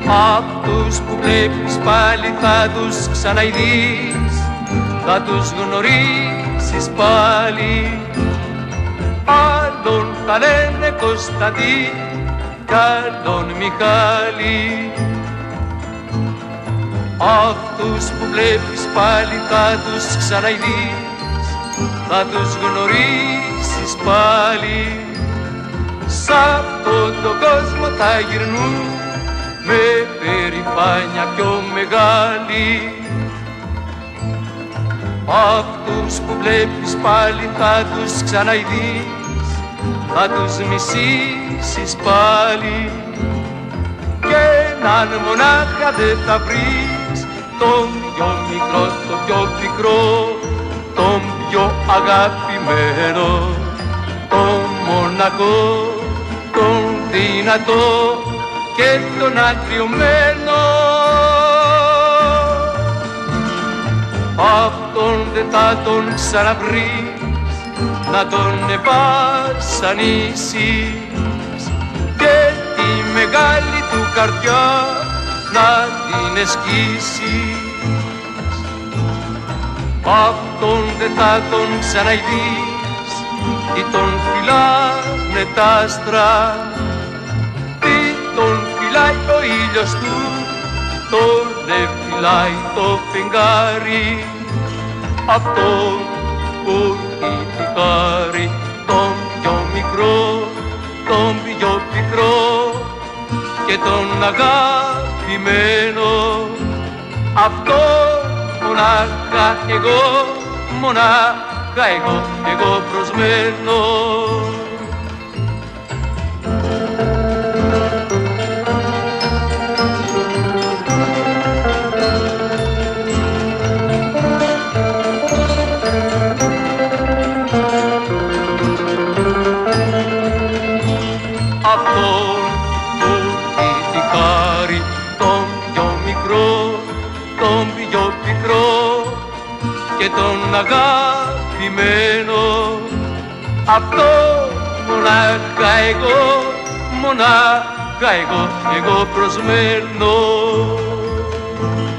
Αυτούς που βλέπεις πάλι θα τους ξαναειδείς, θα τους γνωρίσεις πάλι. Άλλον θα λένε Κωνσταντή κι άλλον Μιχάλη. Αυτούς που βλέπεις πάλι θα τους ξαναειδείς, θα τους γνωρίσεις πάλι. Σ' αυτόν τον κόσμο θα γυρνούν με περηφάνεια πιο μεγάλη. Αυτούς που βλέπεις πάλι θα τους ξαναειδείς, θα τους μισήσεις πάλι. Κι έναν μονάχα δεν θα βρεις, τον πιο μικρό, τον πιο πικρό, τον πιο αγαπημένο, τον μοναχό, τον δυνατό και τον αγριωμένο. Αυτόν δεν θα τον ξαναβρεις, να τον βασανίσεις και τη μεγάλη του καρδιά να την εσκίσεις. Αυτόν δεν θα τον ξαναειδείς, τι τον φυλάνε τ' άστρα, τι τον φυλάει ο ήλιος του, τον δεν φυλάει το φεγγάρι. Αυτόν που έχει τη χάρη, τον πιο μικρό, τον πιο πικρό και τον αγαπημένο. Αυτό μονάχα εγώ, μονάχα εγώ προσμένω. Αυτόν που έχει τη χάρη, τον πιο μικρό, τον πιο πικρό και τον αγαπημένο. Αυτό μονάχα εγώ προσμένω.